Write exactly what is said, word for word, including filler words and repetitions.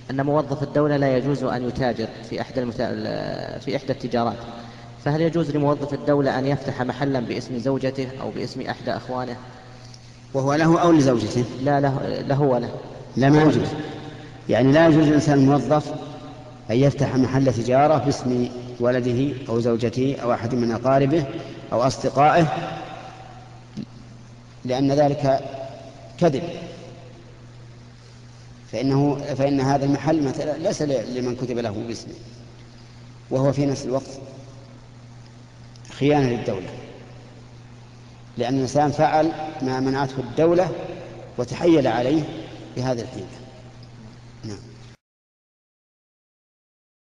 أن موظف الدولة لا يجوز أن يتاجر في إحدى المتا... في إحدى التجارات، فهل يجوز لموظف الدولة أن يفتح محلا باسم زوجته أو باسم إحدى أخوانه؟ وهو له أو لزوجته؟ لا، له, له وله. لا، ما يجوز. يعني لا يجوز للإنسان الموظف أن يفتح محل تجارة باسم ولده أو زوجته أو أحد من أقاربه أو أصدقائه، لأن ذلك كذب، فإنه فإن هذا المحل مثلا ليس لمن كتب له باسمه، وهو في نفس الوقت خيانة للدولة، لأن الإنسان فعل ما منعته الدولة وتحيل عليه بهذا الحيلة. نعم.